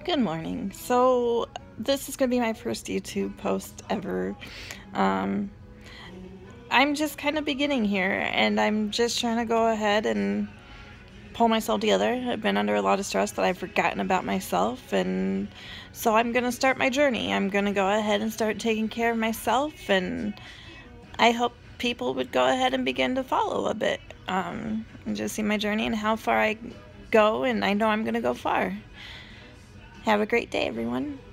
Good morning. So this is going to be my first YouTube post ever. Um, I'm just kind of beginning here, and I'm just trying to go ahead and pull myself together. I've been under a lot of stress that I've forgotten about myself, and so I'm going to start my journey. I'm going to go ahead and start taking care of myself, and I hope people would go ahead and begin to follow a bit, and just see my journey and how far I go, and I know I'm going to go far. Have a great day, everyone.